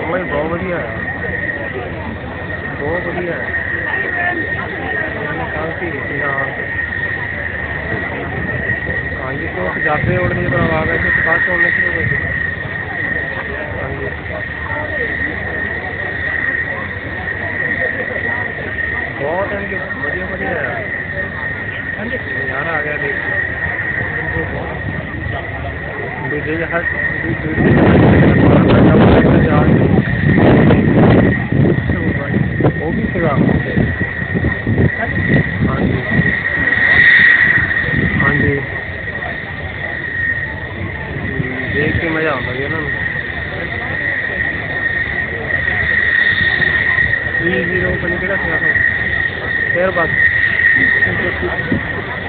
भाई बहुत बढ़िया है, बहुत बढ़िया है। काफ़ी हाँ हाँ, ये तो जाते उड़ने की तरह आ गए थे, बात से उड़ने शुरू हो गए थे। हाँ जी, बहुत है इनके, बढ़िया बढ़िया है। हाँ जी, नज़ारा आ गया देख विदेश हर वो भी सीगा। हाँ जी हाँ जी, देख के मज़ा आता है ना। 30 पता नहीं केड़ा सीगा फिर बस